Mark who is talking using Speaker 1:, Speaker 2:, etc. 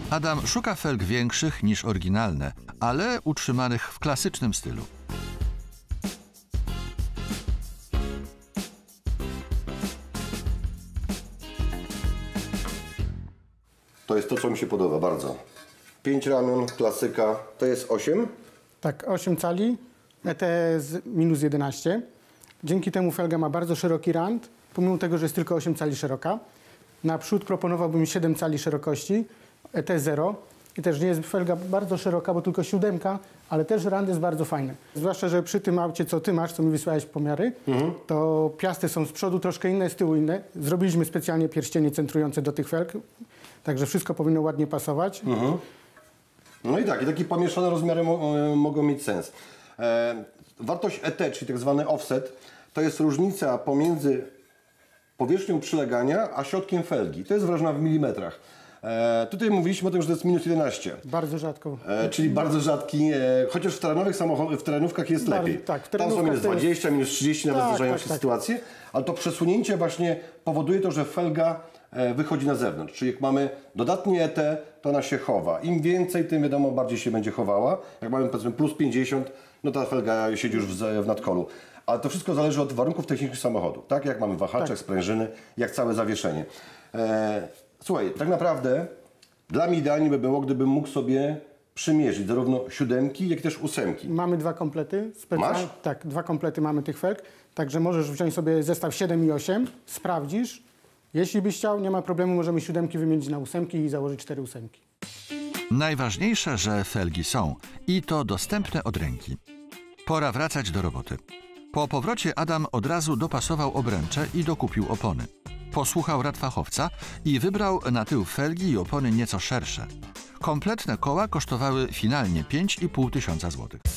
Speaker 1: Adam szuka felg większych niż oryginalne, ale utrzymanych w klasycznym stylu.
Speaker 2: To jest to, co mi się podoba bardzo. 5 ramion, klasyka. To jest 8?
Speaker 3: Tak, 8 cali, ETS minus 11. Dzięki temu felga ma bardzo szeroki rand, pomimo tego, że jest tylko 8 cali szeroka. Naprzód proponowałbym 7 cali szerokości, ETS 0. I też nie jest felga bardzo szeroka, bo tylko 7, ale też rand jest bardzo fajny. Zwłaszcza, że przy tym aucie, co ty masz, co mi wysłałeś pomiary, to piasty są z przodu troszkę inne, z tyłu inne. Zrobiliśmy specjalnie pierścienie centrujące do tych felg, także wszystko powinno ładnie pasować.
Speaker 2: No i tak, i takie pomieszane rozmiary mogą mieć sens. Wartość ET, czyli tak zwany offset, to jest różnica pomiędzy powierzchnią przylegania a środkiem felgi. To jest wyrażona w milimetrach. Tutaj mówiliśmy o tym, że to jest minus 11.
Speaker 3: Bardzo rzadko.
Speaker 2: Czyli bardzo rzadki, chociaż w terenowych samochodach, w terenówkach jest lepiej.
Speaker 3: Tak,
Speaker 2: tam są minus 20, minus 30, nawet zdarzają się
Speaker 3: tak.
Speaker 2: sytuacje, ale to przesunięcie właśnie powoduje to, że felga wychodzi na zewnątrz. Czyli jak mamy dodatnie ET, to ona się chowa. Im więcej, tym wiadomo, bardziej się będzie chowała. Jak mamy powiedzmy plus 50, no ta felga siedzi już w nadkolu. Ale to wszystko zależy od warunków technicznych samochodu. Tak jak mamy wahaczek, sprężyny, jak całe zawieszenie. Słuchaj, tak naprawdę dla mnie idealnie by było, gdybym mógł sobie przymierzyć zarówno 7, jak i też 8.
Speaker 3: Mamy 2 komplety.
Speaker 2: Masz?
Speaker 3: Tak, 2 komplety mamy tych felg. Także możesz wziąć sobie zestaw 7 i 8, sprawdzisz. Jeśli byś chciał, nie ma problemu, możemy 7 wymienić na 8 i założyć 4 8.
Speaker 1: Najważniejsze, że felgi są i to dostępne od ręki. Pora wracać do roboty. Po powrocie Adam od razu dopasował obręcze i dokupił opony. Posłuchał rad fachowca i wybrał na tył felgi i opony nieco szersze. Kompletne koła kosztowały finalnie 5,5 tysiąca złotych.